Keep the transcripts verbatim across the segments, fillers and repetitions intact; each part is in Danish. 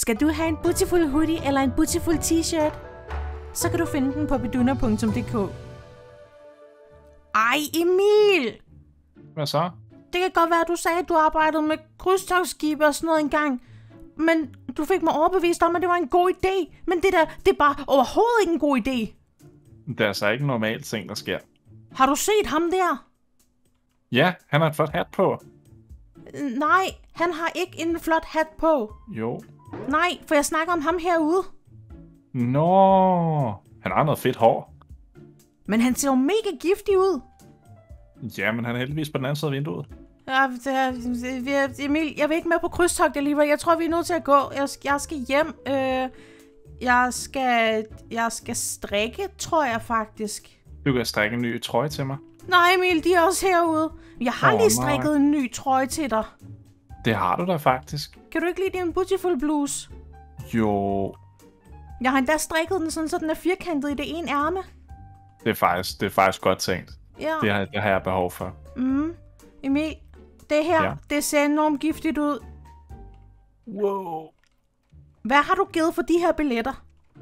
Skal du have en beautiful hoodie eller en beautiful t-shirt? Så kan du finde den på beduna punktum d k. Ej, Emil! Hvad så? Det kan godt være, at du sagde, at du arbejdede med krydstogtskibe og sådan noget engang. Men du fik mig overbevist om, at det var en god idé. Men det der, det er bare overhovedet ikke en god idé. Det er altså ikke en normal ting, der sker. Har du set ham der? Ja, han har et flot hat på. Nej, han har ikke en flot hat på. Jo. Nej, for jeg snakker om ham herude. Nå, han har noget fedt hår. Men han ser jo mega giftig ud. Ja, men han er heldigvis på den anden side af vinduet. Ja, det er, Emil, jeg vil ikke med på krydstogt alligevel. Jeg tror, vi er nødt til at gå. Jeg, jeg skal hjem. Øh, jeg skal, jeg skal strikke, tror jeg faktisk. Du kan strikke en ny trøje til mig. Nej, Emil, de er også herude. Jeg har oh, lige strikket nej. en ny trøje til dig. Det har du da faktisk. Kan du ikke lide din beautiful bluse? Jo. Jeg har endda strikket den sådan, så den er firkantet i det ene ærme. Det er faktisk, det er faktisk godt tænkt. Ja. Det har, det har jeg behov for. Mm. Emil, det her, ja. det ser enormt giftigt ud. Wow. Hvad har du givet for de her billetter?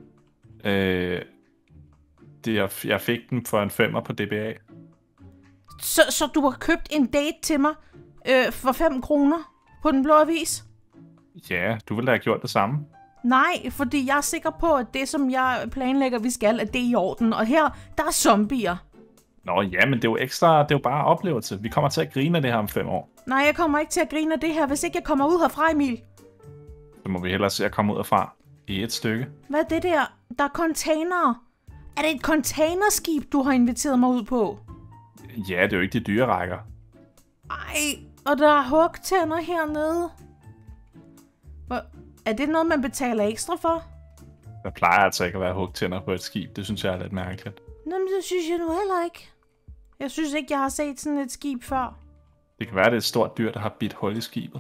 Øh, det, jeg, jeg fik dem for en femmer på D B A. Så, så du har købt en date til mig øh, for fem kroner på Den Blå Avis? Ja, du ville da have gjort det samme. Nej, fordi jeg er sikker på, at det, som jeg planlægger, vi skal, at det er i orden. Og her, der er zombier. Nå ja, men det er jo ekstra, det er jo bare oplevelse. Vi kommer til at grine af det her om fem år. Nej, jeg kommer ikke til at grine af det her, hvis ikke jeg kommer ud herfra, Emil. Så må vi hellere se at komme ud herfra i et stykke. Hvad er det der? Der er containere. Er det et containerskib, du har inviteret mig ud på? Ja, det er jo ikke de dyre rækker. Ej, og der er hugtænder hernede. Hvor, er det noget, man betaler ekstra for? Der plejer altså ikke at være hugtænder på et skib. Det synes jeg er lidt mærkeligt. Nå, men det synes jeg nu heller ikke. Jeg synes ikke, jeg har set sådan et skib før. Det kan være, det er et stort dyr, der har bidt hul i skibet.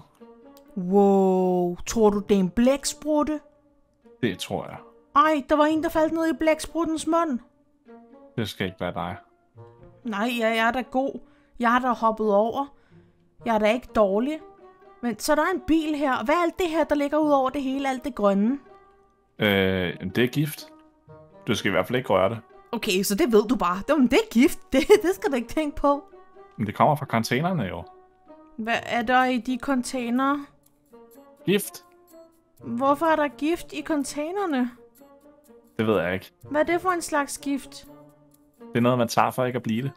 Wow, tror du, det er en blæksprutte? Det tror jeg. Ej, der var en, der faldt ned i blækspruttens mund. Det skal ikke være dig. Nej, jeg, jeg er da god. Jeg er da hoppet over. Jeg er da ikke dårlig. Men så er der en bil her. Hvad er alt det her, der ligger ud over det hele, alt det grønne? Øh, det er gift. Du skal i hvert fald ikke røre det. Okay, så det ved du bare. Det, det er gift. Det, det skal du ikke tænke på. Men det kommer fra containerne jo. Hvad er der i de containere? Gift. Hvorfor er der gift i containerne? Det ved jeg ikke. Hvad er det for en slags gift? Det er noget, man tager for ikke at blive det.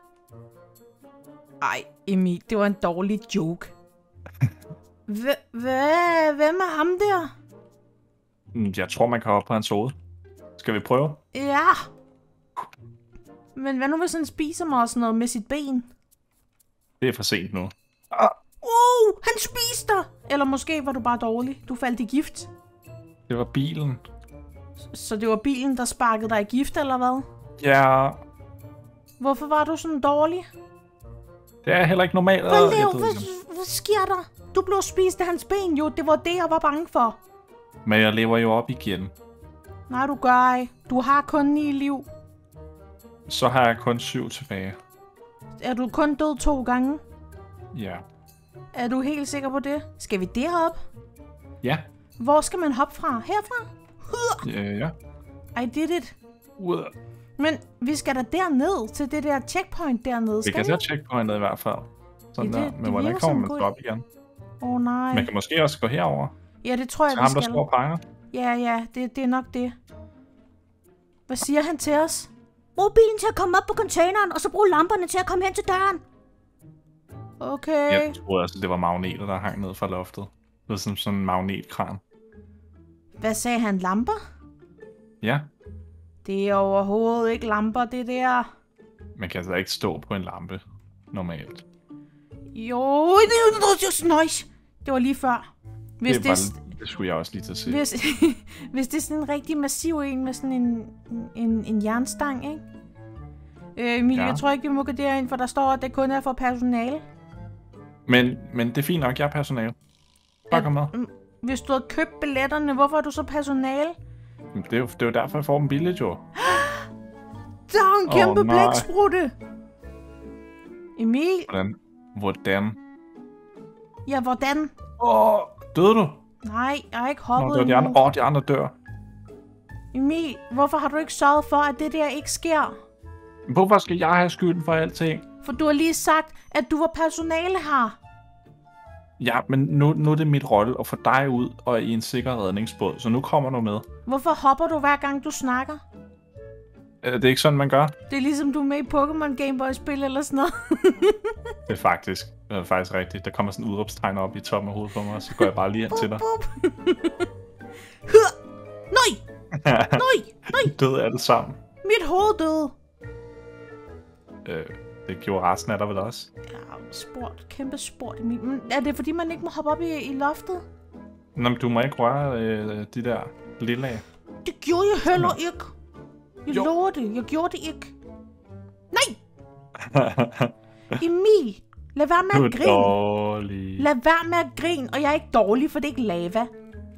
Ej, Emil, det var en dårlig joke. Hvad? Hvem er ham der? Jeg tror, man kan hoppe på hans hoved. Skal vi prøve? Ja. Men hvad nu, hvis han spiser mig og sådan noget med sit ben? Det er for sent nu. Ah. Uh, han spiste dig! Eller måske var du bare dårlig. Du faldt i gift. Det var bilen. Så det var bilen, der sparkede dig i gift, eller hvad? Ja. Hvorfor var du sådan dårlig? Det er heller ikke normalt. Hvad, lev, hvad, hvad sker der? Du blev spist af hans ben, jo. Det var det, jeg var bange for. Men jeg lever jo op igen. Nej, du gør ej. Du har kun ni liv. Så har jeg kun syv tilbage. Er du kun død to gange? Ja. Er du helt sikker på det? Skal vi derop? Ja. Hvor skal man hoppe fra? Herfra? Ja, ja. I did it. Ud. Men vi skal da derned til det der checkpoint dernede. Vi kan tage checkpointet i hvert fald. Sådan ja, det, der. Men hvordan kommer man op igen? Åh oh, nej. Man kan måske også gå herover. Ja, det tror jeg, til vi ham, skal. der står og peger. Ja, ja, det, det er nok det. Hvad siger han til os? Brug bilen til at komme op på containeren, og så brug lamperne til at komme hen til døren. Okay. Jeg troede altså, det var magneter, der hang ned fra loftet. Det var sådan, sådan en magnetkran. Hvad sagde han? Lamper? Ja. Det er overhovedet ikke lamper, det der. Man kan altså ikke stå på en lampe, normalt. Jo, det var nice. Det var lige før. Hvis det, det, var, det skulle jeg også lige til at se. Hvis, hvis det er sådan en rigtig massiv en med sådan en, en, en jernstang, ikke? Øh, Emilie, ja. Jeg tror ikke, vi må gå derind, for der står, at det kun er for personale. Men, men det er fint nok, jeg er personale. Bare kom med. Hvis du havde købt billetterne, hvorfor er du så personale? Det er jo, det er jo derfor, jeg får dem billigt, jo. Der er en kæmpe oh, blæksprutte. Emil? Hvordan? Hvordan? Ja, hvordan? Åh, oh, døde du? Nej, jeg har ikke Nå, hoppet det var de endnu. andre. Åh, de andre dør. Emil, hvorfor har du ikke sørget for, at det der ikke sker? Hvorfor skal jeg have skylden for alting? For du har lige sagt, at du var personale her. Ja, men nu, nu er det mit rolle at få dig ud og i en sikker redningsbåd, så nu kommer du med. Hvorfor hopper du hver gang du snakker? Er det ikke sådan, man gør? Det er ligesom du er med i Pokémon Gameboy-spil eller sådan noget. Det er faktisk, det er faktisk rigtigt. Der kommer sådan en udråbstegn op i toppen af hovedet på mig, og så går jeg bare lige hen til dig. Nej! Nej! Nej! Død er det sammen. Mit hoved døde. Øh, det gjorde resten af dig vel også. Ja, sport. Kæmpe sport, Emil. Men er det fordi, man ikke må hoppe op i, i loftet? Nå, men du må ikke røre øh, de der lille af. Det gjorde jeg heller ikke. Jeg Jo. lover det. Jeg gjorde det ikke. Nej! Emil, lad være Du med er at grine. dårlig. Lad være med at grine, og jeg er ikke dårlig, for det er ikke lava.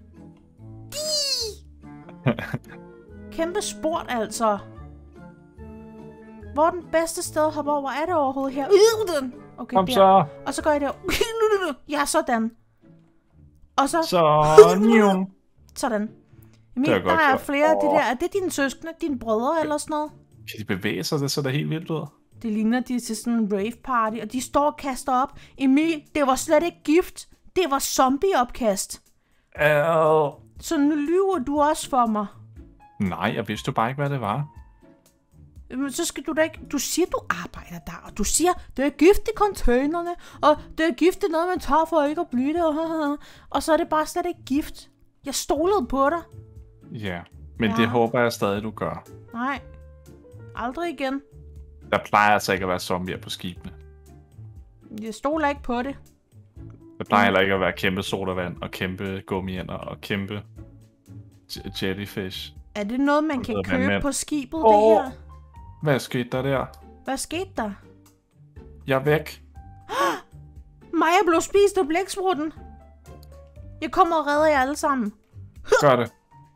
Kæmpe sport, altså. Hvor er den bedste sted at hoppe over? Er det overhovedet her? Okay, Kom der. så. Og så går jeg der. Ja, sådan. Og så... Så, njum. Sådan. Emil, Det er der godt er gjort. flere af de Åh. der. Er det dine søskende, dine brødre eller sådan noget? Kan de bevæge sig? Det så da helt vildt ud. Det ligner de er til sådan en rave party, og de står og kaster op. Emil, det var slet ikke gift. Det var zombieopkast. Au. Så nu lyver du også for mig. Nej, jeg vidste jo bare ikke, hvad det var. Men så skal du da ikke... Du siger, du arbejder der, og du siger, det er gift i containerne, og det er gift i noget, man tager for ikke at blive det, og, og så er det bare slet ikke gift. Jeg stolede på dig. Ja, men Ja. det håber jeg stadig, du gør. Nej, aldrig igen. Der plejer altså ikke at være zombier på skibene. Jeg stoler ikke på det. Der plejer heller ikke at være kæmpe sodavand, og kæmpe gummiænder, og kæmpe j- jellyfish. Er det noget, man kan Hvad købe med- på skibet, det Åh. her? Hvad skete der der? Hvad skete der? Jeg er væk. Maja blev spist af blæksprutten. Jeg kommer og redder jer alle sammen. Gør det.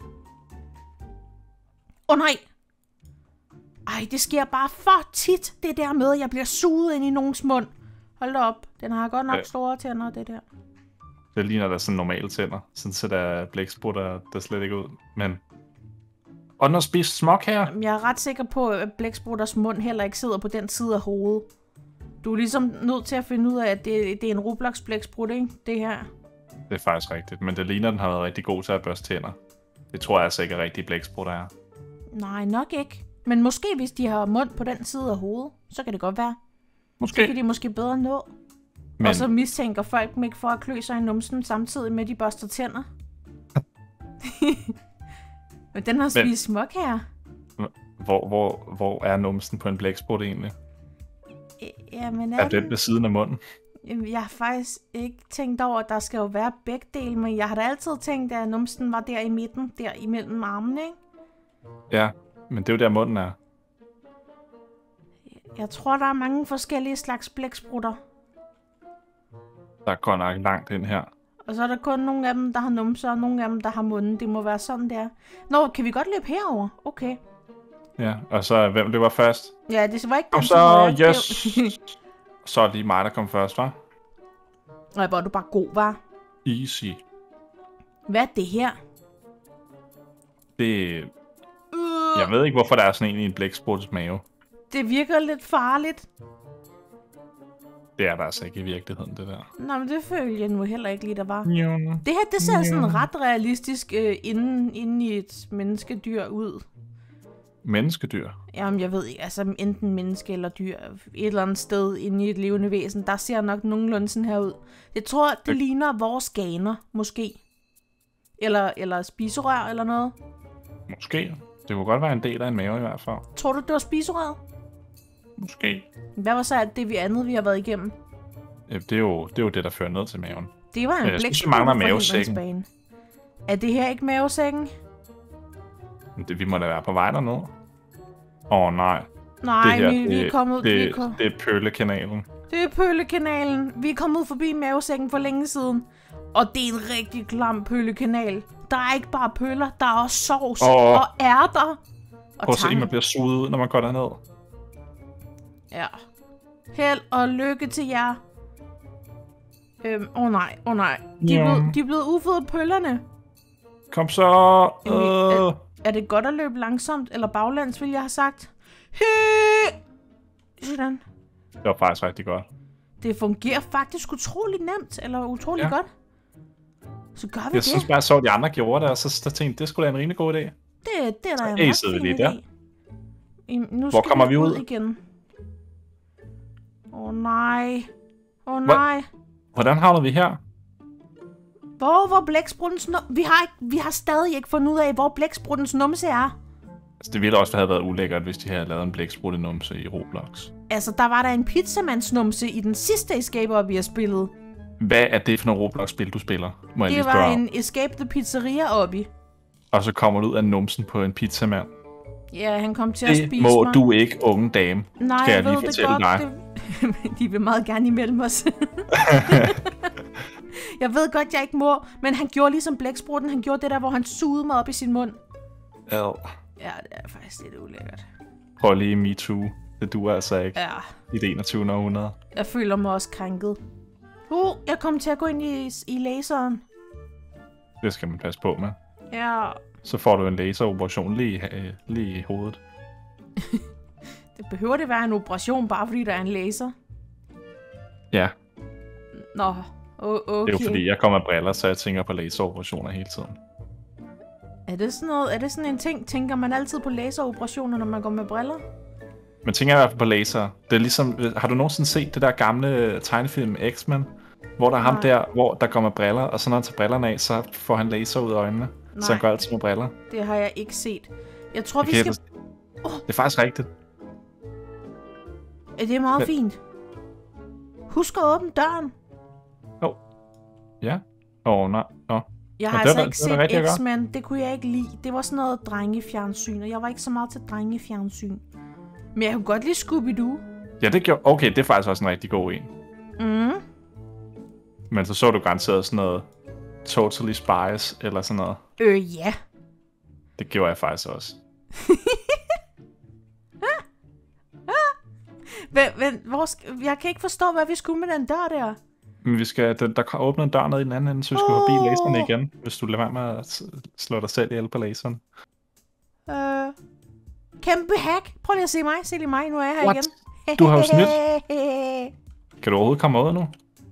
Åh oh, nej! Ej, det sker bare for tit, det der med, at jeg bliver suget ind i nogens mund. Hold da op, den har godt nok Ja. store tænder, det der. Det ligner da sådan normale tænder. Sådan så der blæksprutter der slet ikke ud. Men... Og den har spist smok her. Jamen, jeg er ret sikker på, at blæksprutters mund heller ikke sidder på den side af hovedet. Du er ligesom nødt til at finde ud af, at det, det er en Roblox blæksprut, ikke? Det her. Det er faktisk rigtigt. Men det ligner, den har været rigtig god til at børste tænder. Det tror jeg altså ikke er rigtig blæksprutter er. Nej, nok ikke. Men måske, hvis de har mund på den side af hovedet, så kan det godt være. Så kan Måske. de måske bedre nå. Men Og så mistænker folk dem ikke for at klø sig i numsen, samtidig med, at de børster tænder. Men den har spist smuk her. hvor, hvor, hvor er numsen på en blæksprut egentlig? Jamen, Er den ved siden af munden? Jamen, jeg har faktisk ikke tænkt over, at der skal jo være begge dele, men jeg har da altid tænkt, at numsen var der i midten, der imellem armene, ikke? Ja, men det er jo der munden er. Jeg tror, der er mange forskellige slags blæksprutter. Der går nok langt ind her. Og så er der kun nogle af dem, der har numser, og nogle af dem, der har munden. Det må være sådan, der. Nå, kan vi godt løbe herover? Okay. Ja, og så hvem det var først? Ja, det var ikke Og den, så, som var- yes. Så er det lige mig, der kom først, hva'? Nej, hvor er du bare god, var. Easy. Hvad er det her? Det... Jeg ved ikke, hvorfor der er sådan en i en blækspruttes mave. Det virker lidt farligt. Det er der altså ikke i virkeligheden, det der. Nå, men det føler jeg nu heller ikke lige, der var. Jo. Det her, det ser sådan ret realistisk øh, inden, inden i et menneskedyr ud. Menneskedyr. Jamen, jeg ved ikke, altså enten menneske eller dyr, et eller andet sted inde i et levende væsen, der ser nok nogenlunde sådan her ud. Jeg tror, det Det- ligner vores ganer, måske. Eller, eller spiserør eller noget. Måske. Det kunne godt være en del af en mave i hvert fald. Tror du, det var spiserøret? Måske. Hvad var så alt det vi andet, vi har været igennem? Ja, det, er jo, det er jo det, der fører ned til maven. Det var en Jeg synes, vi blæksprutte mangler fra mavesækken. Hindringsbanen. Er det her ikke mavesækken? Men det, vi må da være på vej derned. Åh oh, nej. Nej, det her, vi, vi er det, kommet... det, vi er kom... det er Pøllekanalen. Det er Pøllekanalen. Vi er kommet forbi mavesækken for længe siden. Og det er en rigtig klam pøllekanal. Der er ikke bare pøller, der er også sovs Åh. og ærter. Og Prøv at se, tang. man bliver suget ud, når man går derned. Ja. Held og lykke til jer. Øhm, åh oh nej, åh oh nej. De er, Ja. blevet, de er blevet ufødt pøllerne. Kom så. Jamen, Øh. er, er det godt at løbe langsomt, eller baglæns, vil jeg have sagt? Hy! Sådan. Det var faktisk rigtig godt. Det fungerer faktisk utrolig nemt, eller utrolig Ja. godt. Så gør vi Jeg det. synes bare, jeg så, at de andre gjorde det, og så, så tænkte jeg, det skulle da en rimelig god idé. Det, det er Så da en acede ret vi fin lige idé. Jamen, nu Hvor skal kommer vi ud? igen. Åh oh, nej. Åh oh, nej. Hvordan havner vi her? Hvor hvor blækspruttens num... Vi har, ikke, vi har stadig ikke fundet ud af, hvor blækspruttens numse er. Altså, det ville også have været ulækkert, hvis de havde lavet en blæksprutte-numse i Roblox. Altså, der var der en pizzamandsnumse i den sidste Escape Up, vi har spillet. Hvad er det for nogle Roblox-spil, du spiller? Må jeg lige Det spørge var om? en Escape the Pizzeria oppe. Og så kommer du ud af numsen på en pizzamand. Ja, han kom til at Det spise må mig. du ikke, unge dame. Nej, skal jeg jeg lige ved det fortælle godt. dig. Det... De vil meget gerne imellem os. Jeg ved godt, jeg ikke må, men han gjorde ligesom blæksprutten. Han gjorde det der, hvor han sugede mig op i sin mund. Ja. Ja, det er faktisk lidt ulækkert. Prøv lige MeToo. Det duer altså ikke Ja, i det enogtyvende århundrede. jeg føler mig også krænket. Uh, jeg kom til at gå ind i, i laseren. Det skal man passe på med. Ja, Så får du en laseroperation lige, øh, lige i hovedet. det behøver det være en operation, bare fordi der er en laser. Ja, Nå, o- okay. det er jo fordi, jeg kommer med briller, så jeg tænker på laseroperationer hele tiden. Er det sådan noget, er det sådan en ting? Tænker man altid på laseroperationer, når man går med briller? Men tænker i hvert fald på laser. Det er ligesom, har du nogensinde set det der gamle tegnefilm X-Men? Hvor der er ham Nej. der, hvor der går med briller, og så når han tager brillerne af, så får han laser ud af øjnene. Nej. Så han gør altid med briller. Det har jeg ikke set. Jeg tror, vi Okay, skal... det, det er faktisk rigtigt. Er det meget Men- fint? Husk at åbne døren. Ja. Åh, oh, nej. Nå. Jeg Nå, har det altså var- ikke det var rigtigt set godt. X-Men. Det kunne jeg ikke lide. Det var sådan noget drengefjernsyn, og jeg var ikke så meget til drengefjernsyn. Men jeg kunne godt lide Scooby-Doo. Ja, det gjorde... Okay, det er faktisk også en rigtig god en. Mm. Men så så du garanteret sådan noget Totally Spies, eller sådan noget. Øh, ja. Det gjorde jeg faktisk også. Vent, vent, hvor skal... Jeg kan ikke forstå, hvad vi skulle med den dør der. Men vi skal... Der, der åbner en dør ned i den anden ende, så vi skal Åh. forbi laseren igen. Hvis du lader være med at s- slå dig selv ihjel på laseren. Øh... Kæmpe hack. Prøv lige at se mig. Se lige mig. Nu er jeg her What? igen. Du har jo snydt. Kan du overhovedet komme ud nu?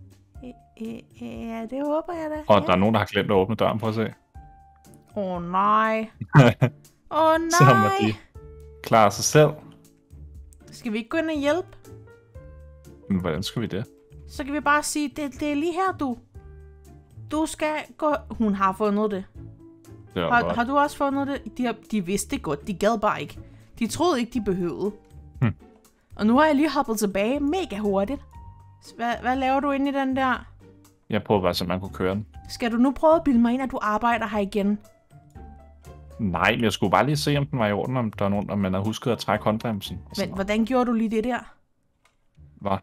Ja, det håber jeg da. Og Ja. der er nogen, der har glemt at åbne døren. Prøv at se. Åh oh, nej. Åh oh, Så må nej. de klare sig selv. Skal vi ikke gå ind og hjælpe? Men hvordan skal vi det? Så kan vi bare sige, det, det er lige her, du. Du skal gå... Hun har fundet det. Det var Har, godt. har du også fundet det? De, har, de vidste det godt. De gad bare ikke. De troede ikke, de behøvede. Hm. Og nu har jeg lige hoppet tilbage mega hurtigt. Hvad, hvad laver du inde i den der? Jeg prøvede bare, så man kunne køre den. Skal du nu prøve at bilde mig ind, at du arbejder her igen? Nej, men jeg skulle bare lige se, om den var i orden, om der er nogen, om man havde husket at trække håndbremsen. og sådan Men hvordan gjorde du lige det der? noget.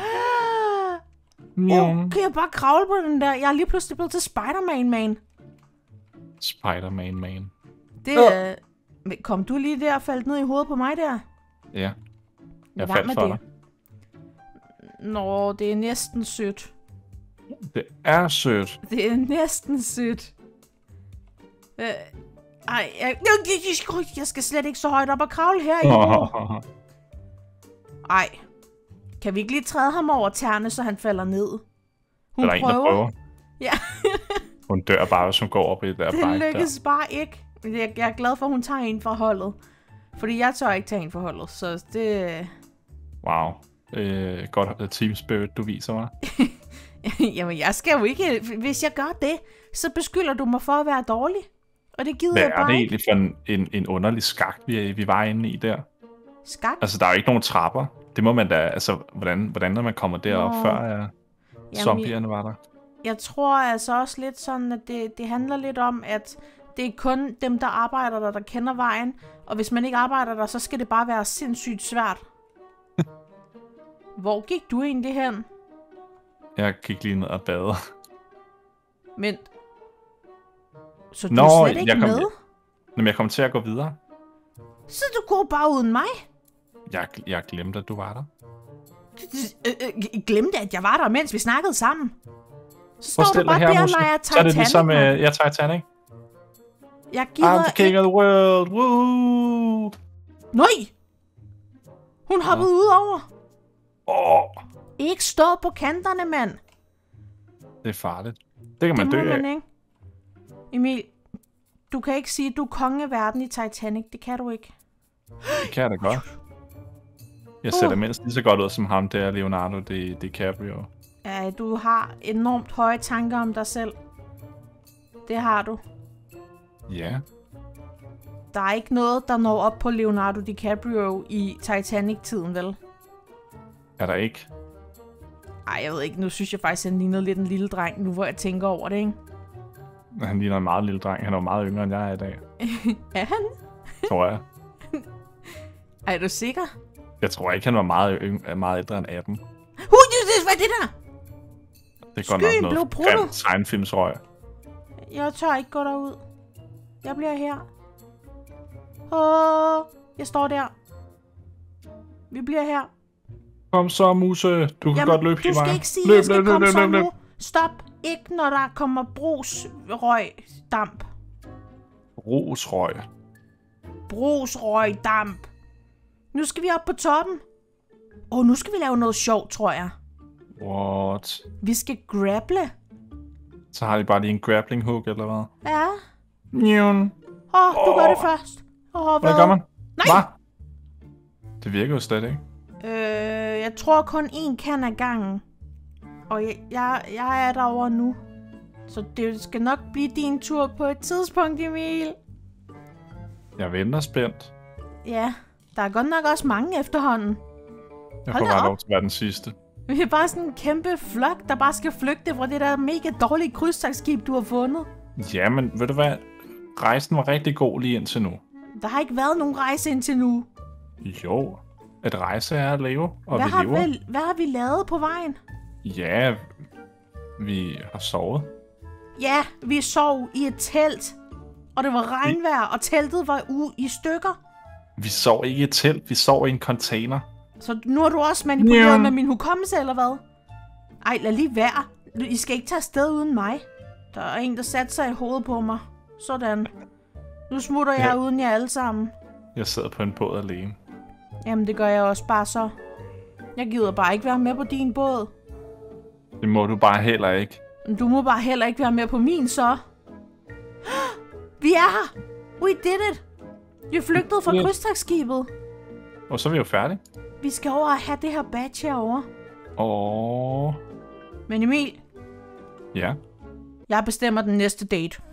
Åh, Hvad? oh, kan jeg bare kravle på den der? Jeg er lige pludselig blevet til Spider-Man, man. Spider-Man, man. Det er... Øh... Kom du lige der og faldt ned i hovedet på mig der? Ja, Lad jeg være faldt med for det. dig. Nå, det er næsten sødt. Det er sødt. Det er næsten sødt. Øh, ej, jeg, jeg, jeg skal slet ikke så højt op og kravle her i. Oh. Ej, kan vi ikke lige træde ham over tæerne, så han falder ned? Hun Der er en, der prøver. Ja, Hun dør bare, hvis hun går op i det der det bike der. lykkes bare ikke. Men Jeg, jeg er glad for, at hun tager en fra holdet. Fordi jeg tør ikke tage en fra holdet, så det... Wow. Øh, godt uh, team spirit, du viser mig. Jamen, jeg skal jo ikke... Hvis jeg gør det, så beskylder du mig for at være dårlig. Og det gider Hvad jeg er bare det ikke. egentlig for en, en, en underlig skak, vi, vi var inde i der? Skak? Altså, der er jo ikke nogen trapper. Det må man da... Altså, hvordan, hvordan når man kommer derop, Nå. før uh, zombierne var der? Jeg tror altså også lidt sådan, at det, det handler lidt om, at det er kun dem, der arbejder der, der kender vejen. Og hvis man ikke arbejder der, så skal det bare være sindssygt svært. Hvor gik du egentlig hen? Jeg gik lige ned og bade. Men... Så du Nå, er slet ikke jeg kom- med? Jamen, jeg kom til at gå videre. Så du går bare uden mig? Jeg, jeg glemte, at du var der. Øh, øh, Glemte, at jeg var der, mens vi snakkede sammen. Så står Forestil du bare dig her, der og Musse. leger Så er det Titanic, ligesom, uh, mand. ja, Titanic. Jeg gider I'm the king ikke. of the world. Woo! Nej! Hun hoppede ud over. Åh, Ikke stå på kanterne, mand. det er farligt. Det kan Det man må dø af. man ikke. Emil, du kan ikke sige, at du er konge af verden i Titanic. Det kan du ikke. Det kan jeg da godt. Jeg ser Uh. da mindst lige så godt ud som ham der, Leonardo Di- DiCaprio. Ja, du har enormt høje tanker om dig selv. Det har du. Ja. Der er ikke noget, der når op på Leonardo DiCaprio i Titanic-tiden, vel? Er der ikke? Ej, jeg ved ikke. Nu synes jeg faktisk, at han ligner lidt en lille dreng, nu hvor jeg tænker over det, ikke? Han ligner en meget lille dreng. Han er jo meget yngre, end jeg er i dag. Er han? Tror jeg. Er du sikker? Jeg tror ikke, han var meget, yng- meget ældre end atten. Hu, hvad er det der? Det går Skyen nok blev noget bruttet. grimt tegnefilmsrøg. Jeg tør ikke gå derud. Jeg bliver her. Åh, jeg står der. Vi bliver her. Kom så, Musse. Du kan Jamen, godt løbe du i skal vejen. ikke sige, at løb, jeg skal løb, komme løb, så løb, løb. nu. Stop. Ikke når der kommer brugsrøg damp. Brugsrøg. Brugsrøg damp. Nu skal vi op på toppen. Åh, nu skal vi lave noget sjovt, tror jeg. What? Vi skal grapple. Så har de bare lige en grappling hook, eller hvad? Ja. Njun. Åh, oh, du Åh. gør det først. Åh, Hvad gør man? Nej. Hvad? Det virker jo slet ikke. Øh, jeg tror kun én kan ad gangen. Og jeg, jeg, jeg er derovre nu. Så det skal nok blive din tur på et tidspunkt, Emil. Jeg venter spændt. Ja, der er godt nok også mange efterhånden. Jeg Hold får da bare op. lov til at være den sidste. Vi er bare sådan en kæmpe flok, der bare skal flygte fra det der mega dårlige krydstogtskib, du har fundet. Ja, men ved du hvad? Rejsen var rigtig god lige indtil nu. Der har ikke været nogen rejse indtil nu. Jo, at rejse er at leve, og Hvad vi har, lever. vel, hvad har vi lavet på vejen? Ja, vi har sovet. Ja, vi sov i et telt. Og det var regnvejr, og teltet var ude i stykker. Vi sov ikke i et telt, vi sov i en container. Så nu er du også manipuleret Ja. med min hukommelse, eller hvad? Ej, lad lige være. I skal ikke tage afsted uden mig. Der er en, der satte sig i hovedet på mig. Sådan. Nu smutter jeg Ja. uden jer alle sammen. Jeg sidder på en båd alene. Jamen, det gør jeg også bare så. Jeg gider bare ikke være med på din båd. Det må du bare heller ikke. Du må bare heller ikke være med på min, så. Vi er her! We did it! Vi flygtede fra Ja. krydstogtskibet. Og så er vi jo færdige. Vi skal over og have det her badge herovre. Åh, Men Emil, ja. jeg bestemmer den næste date.